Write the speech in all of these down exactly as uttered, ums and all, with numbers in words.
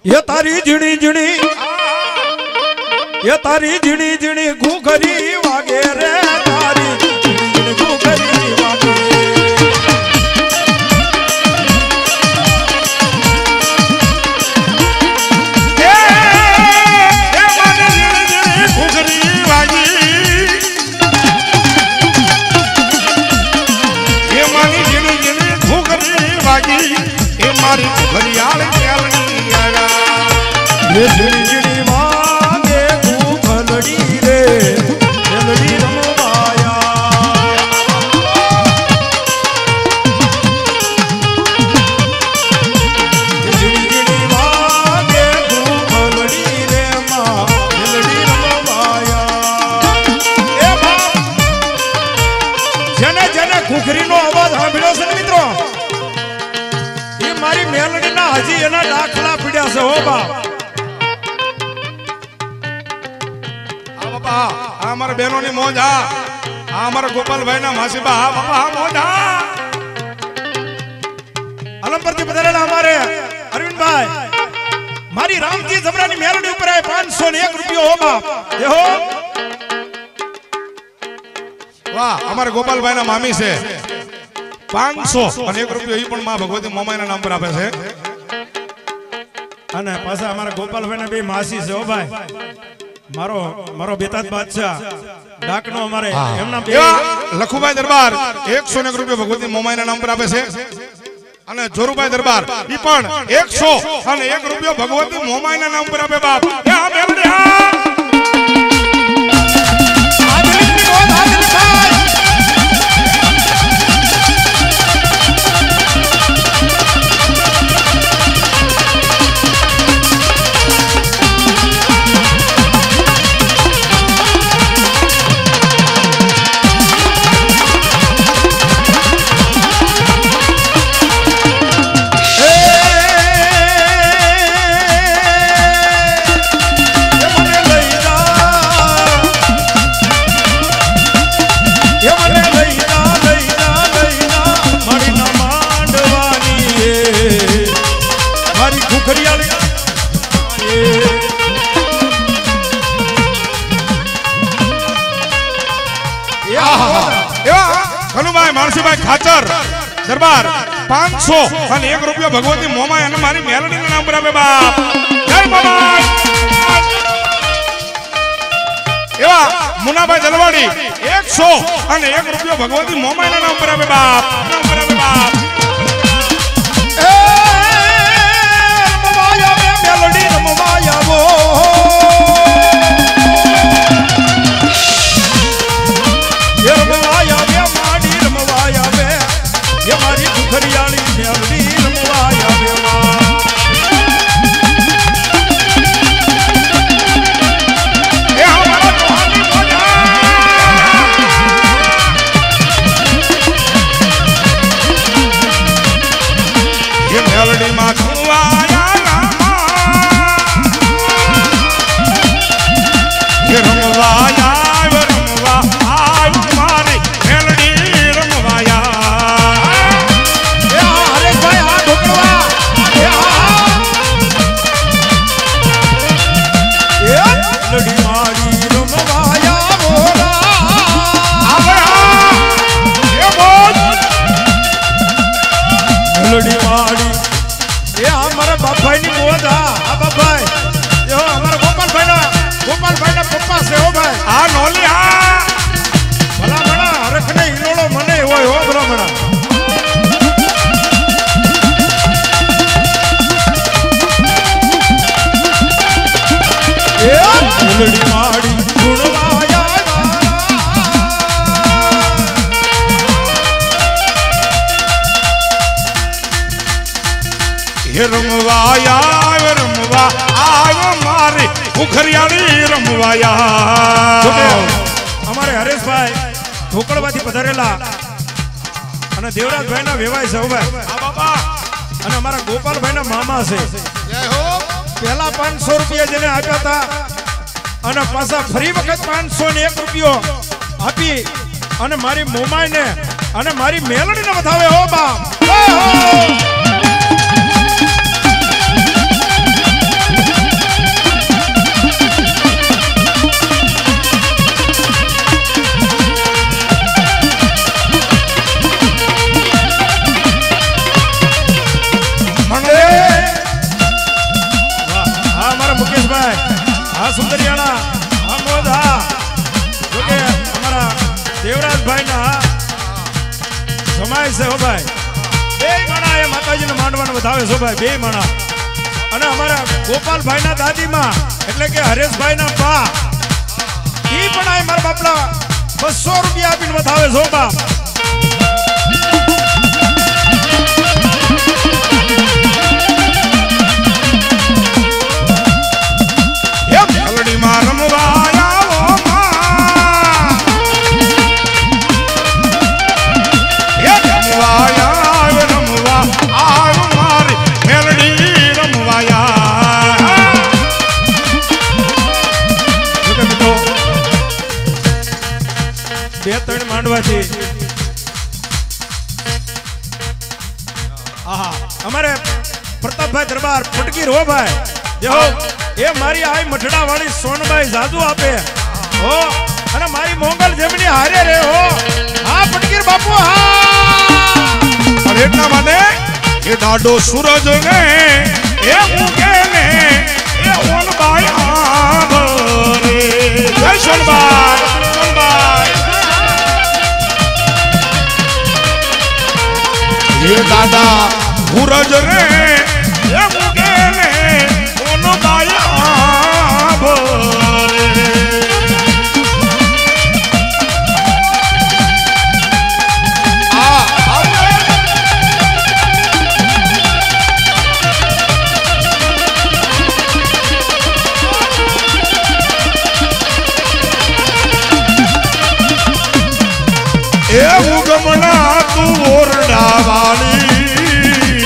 ये तारी झीणी झीणी ये तारी झीणी झीणी घूघरी वागे रे तारी झीणी झीणी घूघरी वागे ए ए माने झीणी झीणी घूघरी वागी ये मानी झीणी झीणी घूघरी वागी ये मारी घरियाल मेलनी आया ये झीणी झीणी वागे घूघलड़ी रे मेलड़ी रमवाया झीणी झीणी वागे घूघलड़ी रे मां मेलड़ी रमवाया ए बाप जने जने घूघरी नो अवाज सांभळ्यो છે મિત્રો मारी मेलडी ना हजी एना दाखला पीड्या से हो बाप आ बापा आ हमारे बहनों ने मौज आ हमारा गोपाल भाई ना मासीबा आ बापा आ मौज आ अलमपर जी बदलेला हमारे अरविंद भाई मारी रामजी जबरानी मेलडी ऊपर है पाँच सौ एक रुपया हो बाप देखो वाह हमारे गोपाल भाई ना मामी से पांच सौ અને એક રૂપિયો ઈ પણ માં ભગવતી મોમાઈના નામ પર આપે છે અને પાછા અમારા ગોપાલભાઈ ના બે માસી છે હો ભાઈ મારો મારો બેતાજ બાદશાહ ડાકનો અમારે એમના બે લખુભાઈ દરબાર એકસો એક રૂપિયો ભગવતી મોમાઈના નામ પર આપે છે અને જોરુભાઈ દરબાર ઈ પણ એકસો અને એક રૂપિયો ભગવતી મોમાઈના નામ પર આપે બાપ એ આ મેલડી આ આદિલની બોલ આદિલ ભાઈ खाचर दरबार पांच सौ અને એક રૂપિયો ભગવતી મોમાઈ અને મારી મેલડીના નામ પર આપે બાપ જય મોમાઈ એવા મુનાભાઈ દલવાડી એકસો અને એક રૂપિયો ભગવતી મોમાઈના નામ પર આપે બાપ નામ પર આપે બાપ એ રમવાયા મે મેલડી રમવાયા વો એ રમવાયા મે માડી રમવાયા મે ये मारी घरियाली मेलडी रमवाया बेवा ए हमारा जोहानी बोला ये मेलडी में खुआया ना ये रमवाया रमवा आय मारी मेलडी रमवाया लड़ी मारी रमवाया बोला ये बोल लड़ी मारी ये हमारा बापाई ની મોજ આ આ બાપાઈ જો हमारा गोपाल भाई ना गोपाल भाई ना पप्पा से हो भाई आ नोली आ भला बड़ा हरख ने हिलोड़ो मने होय हो भला बड़ा ये लड़ी मारी गुणवाया ये रमवाया रमवा आयो मारे उखरियाली रमवाया हमारे हरेश भाई ઢોકળવાથી પધારેલા અને દેવરાજભાઈ ના વેવાય છે ભાઈ આ બાબા અને અમારા ગોપાલભાઈ ના મામા છે જય હો પહેલા પાંચસો રૂપિયા જેને આપ્યા હતા અને પાછા ફરી વખત પાંચસો ને એક રૂપિયો આપી અને મારી મોમાઈ ને અને મારી મેલડી ને વધાવે હો બા સુંદરિયાણા હા મોજ હા જોકે અમારા દેવરાજભાઈ ના સમાય છે હો ભાઈ બે માણા એ માતાજીને માંડવાનું વધાવે છે ભાઈ બે માણા અને અમારા ગોપાલભાઈ ના દાદીમાં એટલે કે હરેશભાઈ ના બા ઈ પણ આ મારા બાપલા બસો રૂપિયા આપીને વધાવે છો બાપ બે ત્રણ માંડવાથી આહા અમારે પ્રતાપભાઈ દરબાર ફટકીર હો ભાઈ જો એ મારી આઈ મઠડા વાળી સોનબાઈ જાદુ આપે હો અને મારી મોંગલ જેમની હારે રે હો હા ફટકીર બાપુ હા અરે એટલા માટે એ દાડો સૂરજ ને એ ઉગે ને એ ઓનબાઈ આભરે જય સોનબાઈ સોનબાઈ ये दादा सूरज रे ये मुगे ने कोनो बाया भरे आ ए उगमना तू ओरडा वाली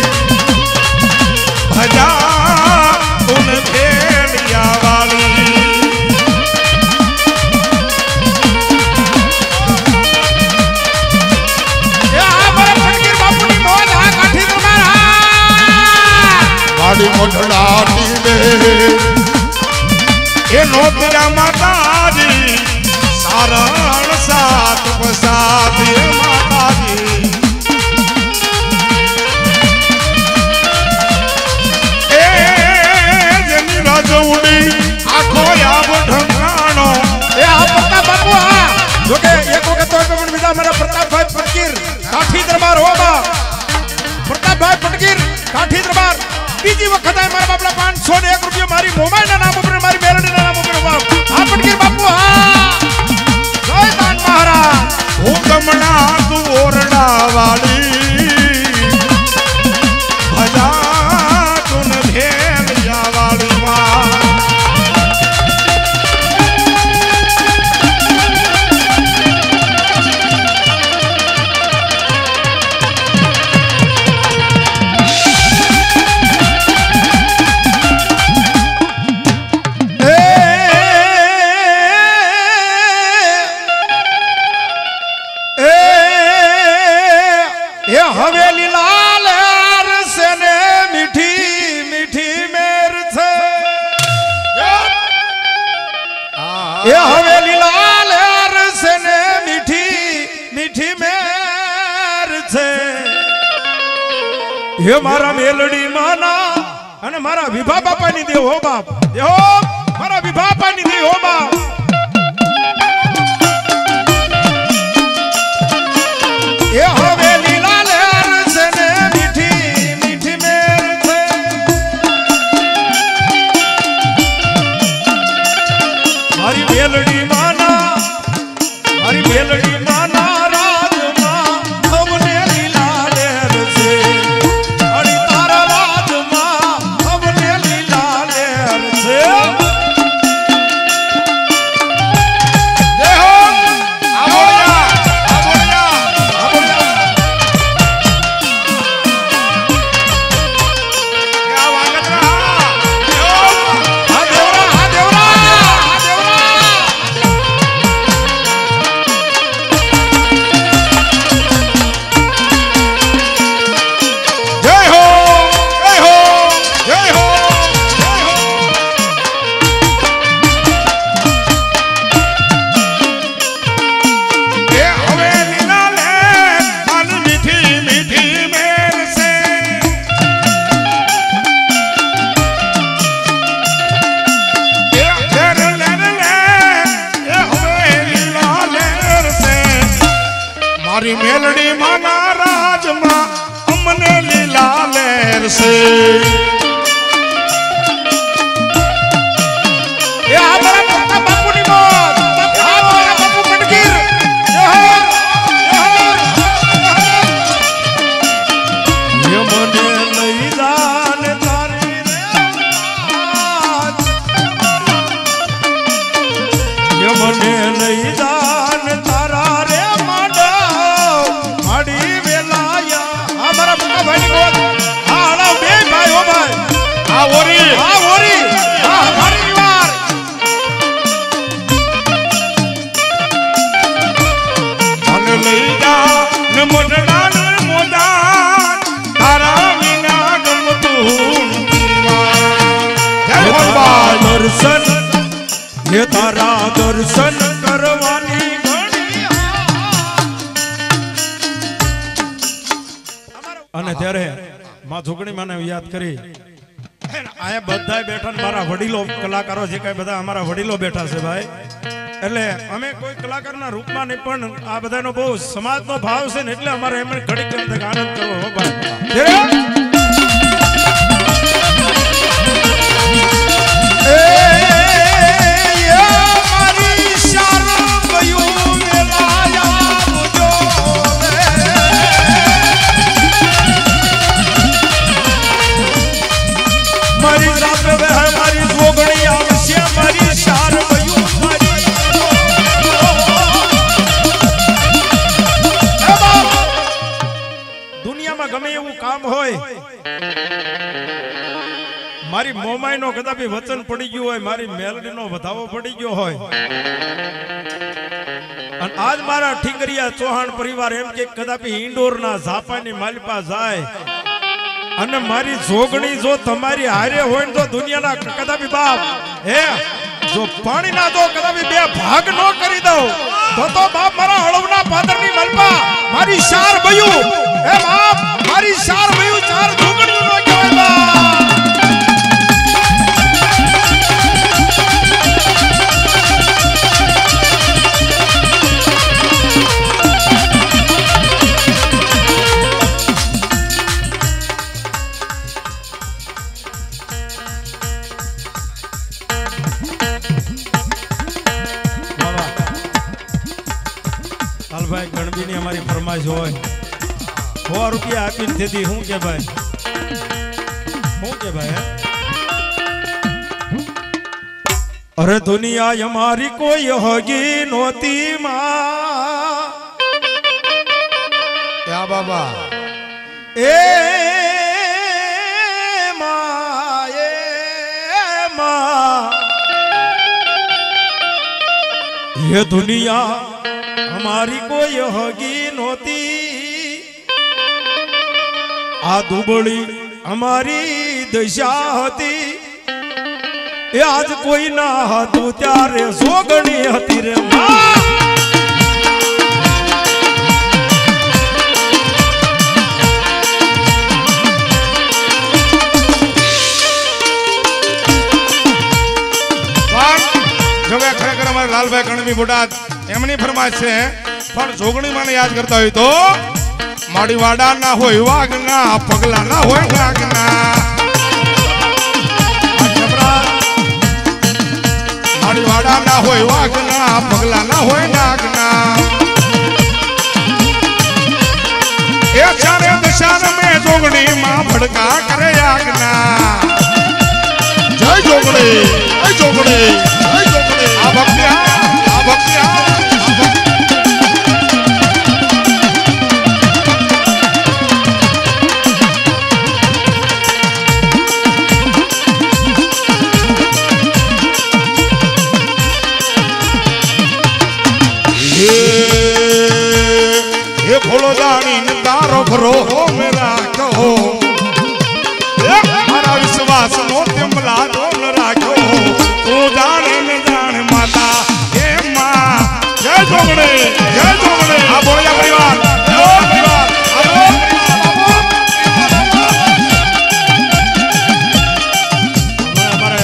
भजा उन भेड़िया वाली ए आ मारे फटकीर बापूनी मोज हा काठी दरबार हा गाड़ी मोटड़ाटी दे ए नोतिया माताजी सारण सात पसादी माताजी ए जनी राजौड़ी आखो याब ढंकाणो ए आ प्रताप बापू हा જોકે એક વખત તો પણ બીજા મારા પ્રતાપભાઈ ફટકીર કાઠી દરબાર હો બા પ્રતાપભાઈ ફટકીર કાઠી દરબાર બીજી વખત આ મારા બાપલા પાંચસો ને એક રૂપિયા મારી મોબાઈલના નામ ઉપર મારી મેલડીના નામ ઉપર બાપ આ ફટકીર બાપુ હા જય દાન મહારાજ हुकमना तू ओरडा वाली भजा तुन भेड़िया वाली मां हवेली लाल से ने मीठी मीठी मेर थे ये हवेली लाल से ने मीठी मीठी मेर थे ये मारा मेलडी माना અને મારા વિભા બાપાની દેવ હો બાપ દેવો મારા વિભા બાપાની દેવ હો બાપ ये हवेली मेलडी माना हरी मेलडी माना राजमा हमने लीला लेर से हरी तारा राजमा हमने लीला लेर से देहो आवोया आवोया आवोया क्या वागत रहा हा देवरा हा देवरा हा देवरा મારી મેલડી માના રાજમાં અમને લીલા લેર છે એ આ મારા મોટા બાપુની મોત આ મારા બાપુ કણગીર જય હો જય હો મને લઈ જાન તારી રે ય મને લઈ જાન તારા રે માંડવ માડી વેલાયા આ મારા મોટા ભાઈની મોત આ હળાવ બે ભાઈ હો ભાઈ આ ઓરી આ ઓરી આ મારી વાર મને લઈ જા ને મોઢડા ને મોદા તારા વિના ગમતું જય ભગવાન દર્શન ये तारा दर्शन करवानी घड़ी અને ત્યારે માં જોગણી માને યાદ કરી આયા બધાય બેઠા ને મારા વડીલો કલાકારો જે કઈ બધા અમારા વડીલો બેઠા છે ભાઈ એટલે અમે કોઈ કલાકારના રૂપમાં નહીં પણ આ બધાનો બહુ સમાજનો ભાવ છે ને એટલે અમારે એમને ઘડી ઘડી આનંદ કરવો હો ભાઈ ગમે એવું કામ હોય મારી મોમાઈ નો કદાપી વચન પડી ગયું હોય મારી મેલડી નો વધાવો પડી ગયો હોય અને આજ મારા ઠીંગરિયા ચૌહાણ પરિવાર એમ કે કદાપી ઇન્ડોર ના ઝાપાની માલિપા જાય અને મારી જોગણી જો તમારી હારે હોય ને તો દુનિયાના કદાપી બાપ હે જો પાણી ના દો કદાપી બે ભાગ નો કરી દઉં તો તો બાપ મારા હળવના પાદરની માલિપા મારી શાર ભયું હે બાપ મારી શાર ભયું ચાર જોગણીઓ નો કહેવાય બાપ ભાઈ ગણબીની અમારી ફરમાઈશ હોય સો રૂપિયા આપીને દીધી હું કે ભાઈ હું કે ભાઈ અરે દુનિયા અમારી કોઈ હોગી નોતી માં ક્યા બાબા એ માં એ માં ये दुनिया हमारी कोई होगी नोती आ दुबड़ी हमारी दशा होती ये आज कोई ना હતું ત્યારે સોગણી હતી રે માં હવે ખરેખર અમારે લાલભાઈ કણવી બોટાદ એમની ફરમાઈશ છે પણ જોગણી મને યાદ કરતા હોય તો માડી વાડા ના હોય વાગના પગલા ના હોય વાગના માડી વાડા ના હોય વાગના પગલા ના હોય નાગના એ ચારે દિશાન મે જોગણી માં ભડકા કરે આગના જય જોગણી જય જોગણી જય જોગણી આ ભક્તિયા આ ભક્તિયા ये भोलो जानी न तारो भरो हो मेरा कहो मारा विश्वास नो तिमला दो न राखो तू जाने न जाने माता हे मां जय जोगणे जय जोगणे आ बोलिया परिवार लो परिवार हेलो हमारे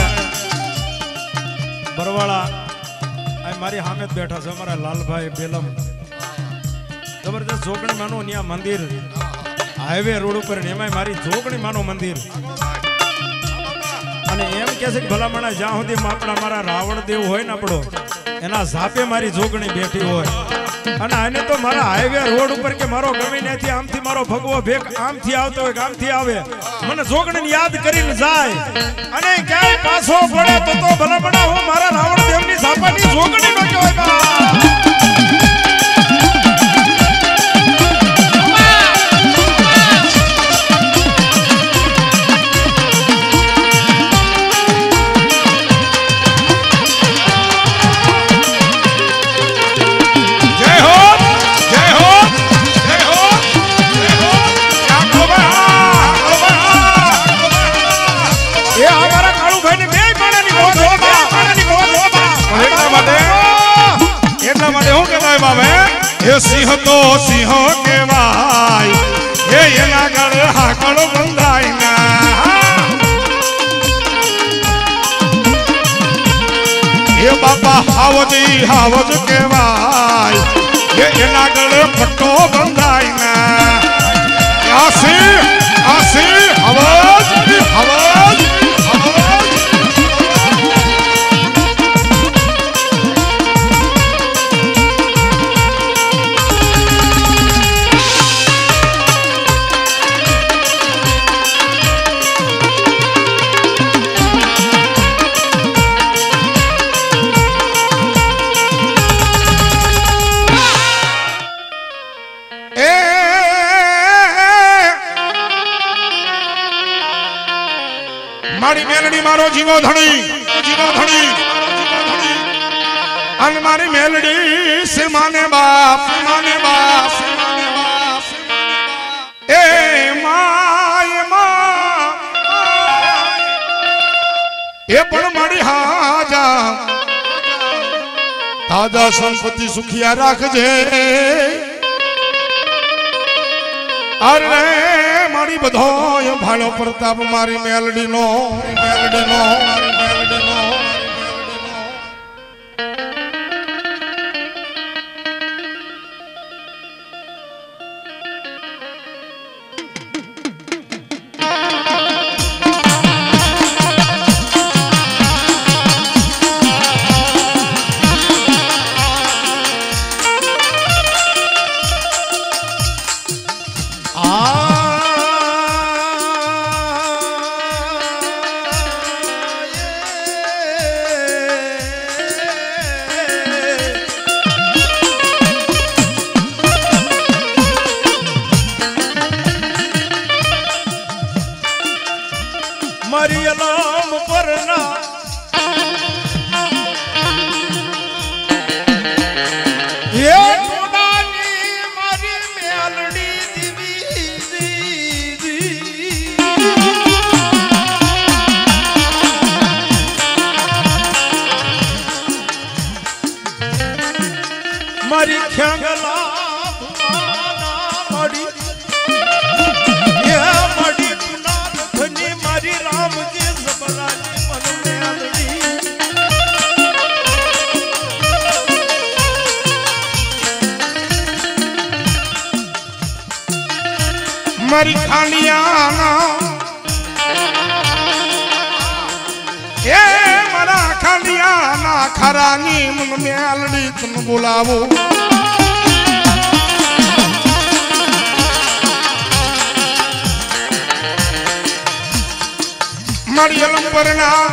बरवाड़ा आ मारी हामे बैठा છે અમારા લાલભાઈ બેલમ જબરદસ્ત જોગણી માનું ન્યા મંદિર હાઈવે રોડ ઉપર ને એમાંય મારી જોગણી માનું મંદિર અને એમ કે છે કે ભલામણા જ્યાં સુધી આપણા મારા રાવણ દેવ હોય ને આપણો એના ઝાપે મારી જોગણી બેઠી હોય અને આને તો મારા હાઈવે રોડ ઉપર કે મારો ગમે ત્યાંથી આમથી મારો ભગવો ભેગ આમથી આવતો હોય કે આમથી આવે મને જોગણીને યાદ કરીને જાય અને ક્યાંય પાછો પડે તો તો ભલામણા હું મારા રાવણ દેવની ઝાપાની જોગણી નો કહેવાય બા સિંહ તો સિંહ કેવાય એ એના ગળ હાકળ બંધાય ના એ બાપા હાવજી હાવજ કેવાય એ એના ગળ પટ્ટો બંધાય ના આસી આસી હાવજ હાવજ મારી મેલડી મારો જીવો ધણી જીવો ધણી અને મારી મેલડી સે માને બાપ માને બાપ માને બાપ એ માય મા એ પણ મારી હાજા દાદા સંપત્તિ સુખિયા રાખજે અરે મારી બધોય ભાલો પ્રતાપ મારી મેલડી નો મેલડી નો મારી મેલડી નો મારી અલામ પરના એ ટોડાની મારી મેલડી દીવી દીદી મારી ખ્યાંગલા ભુવાના મડી એ મડી પુનાથની મારી રામજી સબરાજી મન મેલડી મારી ખાંડિયાના એ મારા ખાંડિયાના ખરાની મન મેલડી તને બોલાવો મારી અલંપરના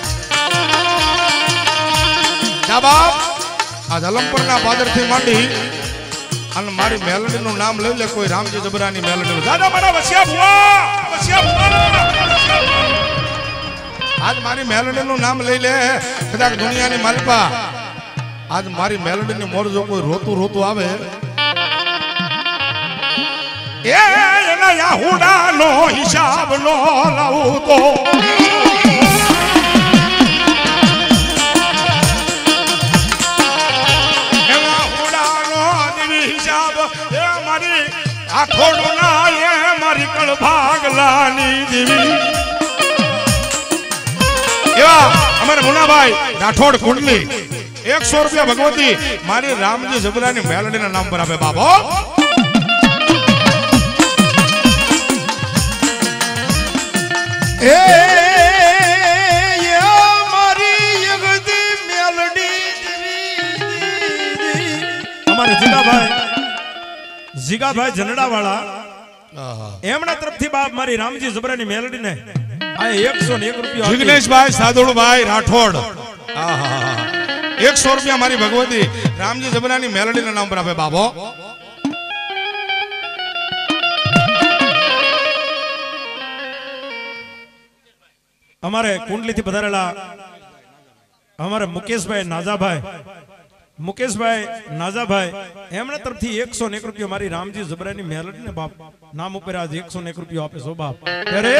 બાપ આ અલંપરના પાદરથી માંડી અને મારી મેલડી નું નામ લઈ લે કોઈ રામજી જબરાની મેલડી નું દાદા મારા વસિયા ભુવા વસિયા ભુવા આજ મારી મેલડી નું નામ લઈ લે કદાચ દુનિયાની માલપા આજ મારી મેલડી ની મોર જો કોઈ રોતું રોતું આવે એ એના યાહુડા નો હિસાબ નો લાવું તો એના હુડા નો દિવી હિસાબ એ મારી આખોડું ના એ મારી કળ ભાગલાની દેવી એવા અમારે મુનાભાઈ રાઠોડ કુંડલી એકસો રૂપિયા ભગવતી મારી રામજી જબરાની મેલડીના નામ પર આપે બાબો। ए ये मारी यगदी मेलडी हमारे जिगा भाई जिगा भाई जनड़ा वाला एमना तरफ थी बाप मारी रामजी जबरानी मेलडी ने आ एक सौ एक रुपया जिग्नेश भाई सादुल भाई राठौड़ एक सौ रुपया हमारी भगवती रामजी जबरानी मेलडी ना नाम पर आपे बाबो हमारे कुंडली थी पधारेला हमारे मुकेश भाई नाजा भाई मुकेश भाई नाजा भाई एमना तरफ थी एक सौ एक रुपया हमारी रामजी जबरानी मेलडी ने बाप नाम ऊपर आज एक सौ एक रुपया आपे सो बाप अरे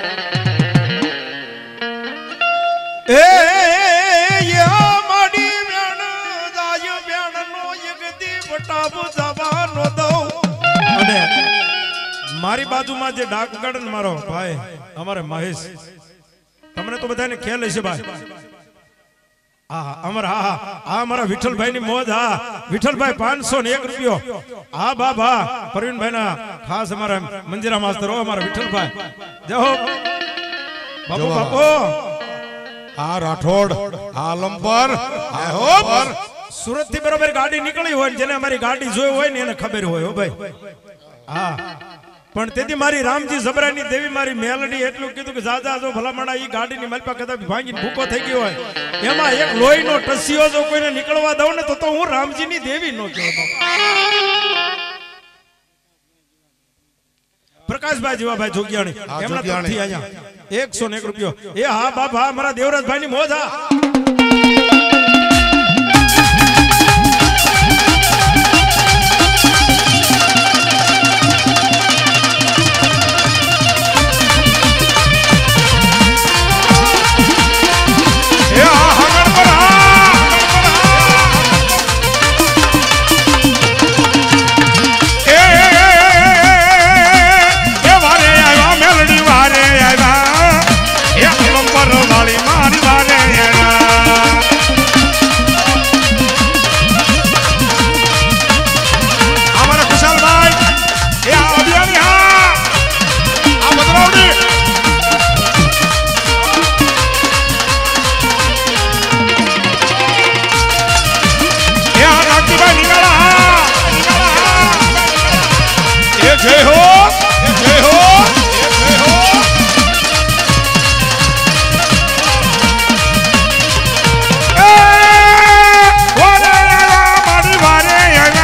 ए ये माडी ब्याण दाय ब्याण नो यगदी बटाबो जवानो दो अने मारी बाजूમાં જે ડાક ગાર્ડન મારો ભાઈ અમારે મહેશ તમને તો બધાને ખ્યાલ હશે ભાઈ હા અમારા હા હા અમારા વિઠ્ઠલભાઈ ની મોજ હા વિઠ્ઠલભાઈ પાંચસો ને એક રૂપિયો હા બાબા પ્રવીણભાઈ ના ખાસ અમારા મંજીરા માસ્તર હો અમારા વિઠ્ઠલભાઈ જય હો બાપુ બાપુ આ રાઠોડ આલમપર આ હો પર સુરત થી બરોબર ગાડી નીકળી હોય જેને અમારી ગાડી જોઈ હોય ને એને ખબર હોય હો ભાઈ હા પણ તેથી મારી રામજી જબરાની દેવી મારી મેલડી એટલું કીધું કે જાજા જો ભલામણા ઈ ગાડીની માલપા કદાચ ભાંગીને ભૂકો થઈ ગયો હોય એમાં એક લોહીનો ટસિયો જો કોઈને નીકળવા દઉં ને તો તો હું રામજીની દેવી નો કહેવા પ્રકાશભાઈ જીવાભાઈ જોગિયાણી એમના તરફથી અહીંયા એક સો એક રૂપિયો એ હા બાપ હા મારા દેવરાજભાઈ ની મોજ હા जय हो जय हो जय हो ए वारे मारी वारे एवा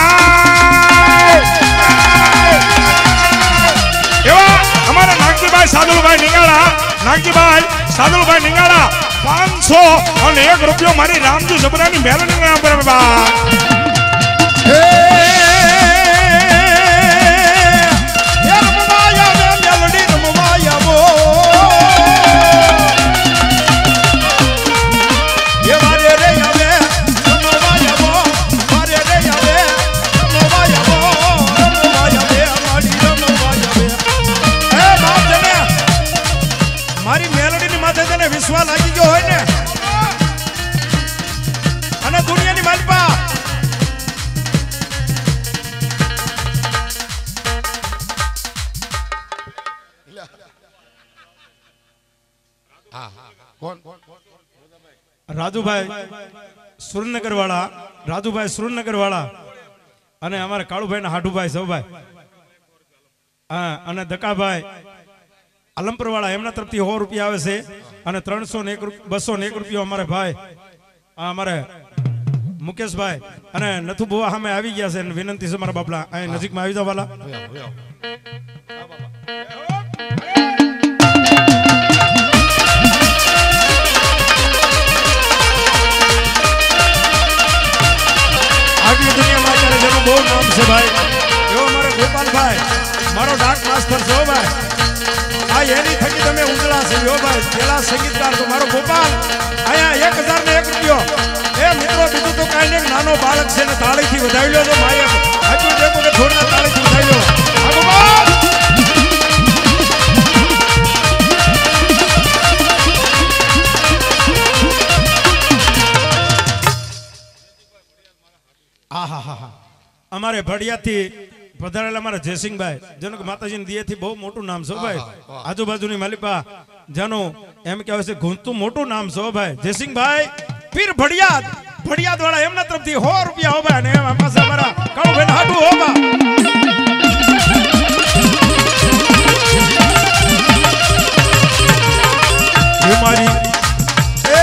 हमारा नागजीभाई सादुलभाई निंगाड़ा नागजीभाई सादुलभाई निंगाड़ा पांच सौ और एक रुपयो मारी रामजी जबरानी मेलडी नाम पर बा વિશ્વાસ લાગી ગયો હોય ને અને દુનિયાની માલપા રાજુભાઈ સુરેન્દ્રનગર વાળા રાજુભાઈ સુરેન્દ્રનગર વાળા અને અમારા કાળુભાઈ ના હાડુભાઈ સૌભાઈ હા અને દકાભાઈ આલમપુર વાળા એમના તરફથી સો રૂપિયા આવે છે અને ત્રણસો ને એક બસો ને એક રૂપિયો અમારે ભાઈ અમારે મુકેશભાઈ અને નથુ બુવા સામે આવી ગયા છે વિનંતી છે મારા બાપલા અહીં નજીકમાં આવી જવાલા આગલી દુનિયામાં અત્યારે જેનું બહુ નામ છે ભાઈ એવો મારો ગોપાલભાઈ મારો ડાક માસ્ટર છે ભાઈ આ એની થકી તમે ઉજળા છે યો ભાઈ પેલા સંગીતકાર તો મારો ગોપાલ અહીંયા એક હજાર ને એક રૂપિયો એ મિત્રો બીજું તો કાંઈ નહીં નાનો બાળક છે ને તાળીથી વધાવી લો તો મારે હજુ દેખો કે થોડા તાળીથી વધાવી લો આ ગોપાલ આ હા હા હા અમારે ભડિયાથી પધારેલા અમારા જયસિંહભાઈ જેનું કે માતાજીની દિયેથી બહુ મોટું નામ છે હો ભાઈ. આજુબાજુની માલિપા જાનું એમ કહેવાય છે ગુંજતું મોટું નામ છે હો ભાઈ. જયસિંહભાઈ પીર ભડિયાદ ભડિયાદ વાળા એમના તરફથી સો રૂપિયા હો ભાઈ. અને એમાં પાસે અમારા કાળુભાઈ હાડું હો બા. એ મારી એ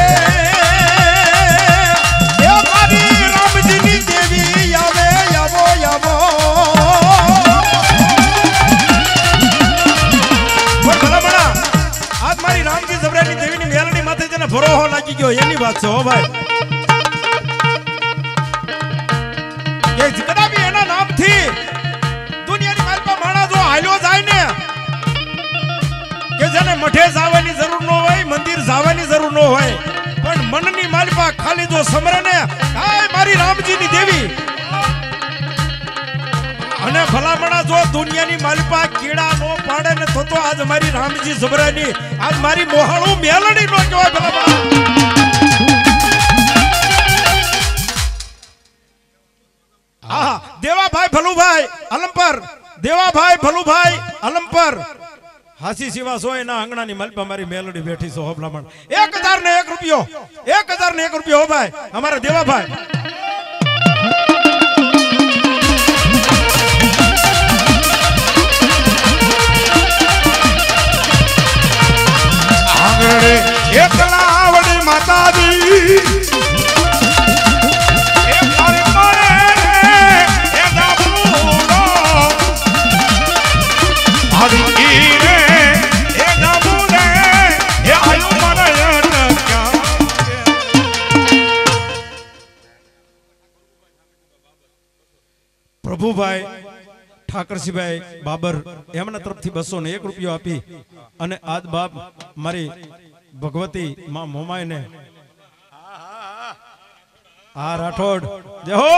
એ મારી રામજીની દેવી આવે આવો આવો. પણ ભલા ભલા આજ મારી રામજી જબરાની દેવીની મેલડી માથે જેને ભરોહો લાગી ગયો એની વાત છે હો ભાઈ. કે કદાપી એના નામથી દુનિયાની માલપા માણસ જો હાલ્યો જાય ને કે જેને મઠે જવાની જરૂર ન હોય મંદિર જવાની જરૂર ન હોય પણ મનની માલપા ખાલી જો સમરે ને કાય મારી રામજીની દેવી અને ભલામણા જો દુનિયાની માલપા કીડા નો પાડે ને તો તો આજ મારી રામજી જબરાની આજ મારી મોહાળું મેલડી નો કહેવાય ભલામણા. આહા દેવાભાઈ ભલુભાઈ અલમપર દેવાભાઈ ભલુભાઈ અલમપર હાસી સિવા સો એના આંગણાની માલપા મારી મેલડી બેઠી છે હોબલામણ. એક હજાર ને એક રૂપિયો એક હજાર ને એક રૂપિયો હો ભાઈ અમારા દેવાભાઈ. આંગણે એકલા વડી માતાજી એ મારી મારે એ દાબુડો આડી રે એ દાબુડે એ આયુ મારે અટક્યા. પ્રભુભાઈ ઠાકરસિંહભાઈ બાબર એમના તરફથી બસો ને એક રૂપિયો આપી અને આજ બાપ મારી ભગવતી માં મોમાઈને આ રાઠોડ જય હો.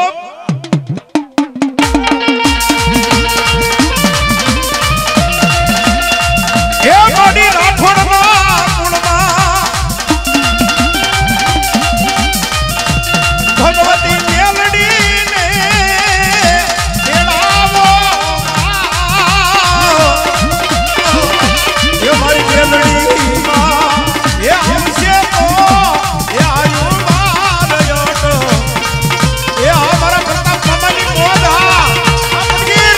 એ મોડી રાઠોડના કુળમાં ભગવતી મેલડીને તેડાવો. એ મારી મેલડીમાં એ આવશે તો એ આયુમાં રયોટો એ અમારા પ્રતાપ મામાની મોઢા આ મંદિર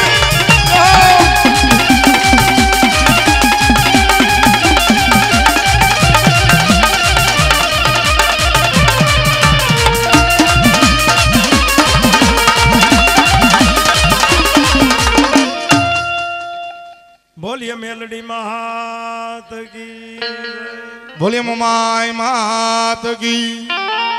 બોલીએ મેલડી માત કી બોલીએ મમાઈ માત કી.